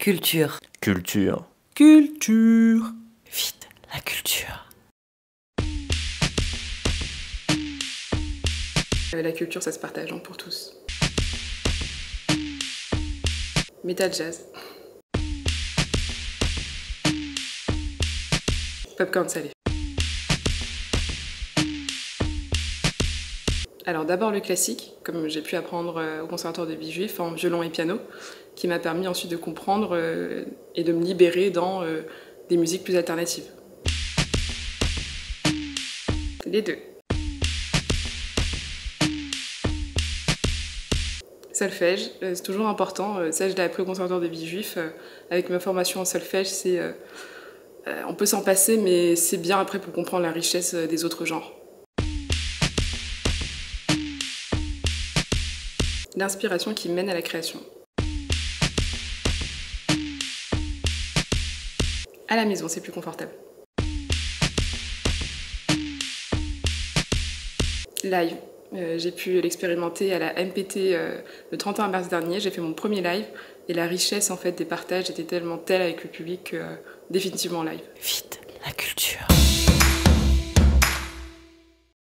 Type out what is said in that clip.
Culture. Culture. Culture. Vite, la culture. La culture, ça se partage pour tous. Metal jazz. Popcorn salé. Alors d'abord le classique, comme j'ai pu apprendre au Conservatoire de Villejuif en violon et piano, qui m'a permis ensuite de comprendre et de me libérer dans des musiques plus alternatives. Les deux. Solfège, c'est toujours important. Ça, je l'ai appris au Conservatoire de Villejuif. Avec ma formation en solfège, on peut s'en passer, mais c'est bien après pour comprendre la richesse des autres genres. L'inspiration qui mène à la création. À la maison, c'est plus confortable. Live. J'ai pu l'expérimenter à la MPT le 31 mars dernier. J'ai fait mon premier live et la richesse en fait des partages était tellement telle avec le public que définitivement live. Vite, la culture.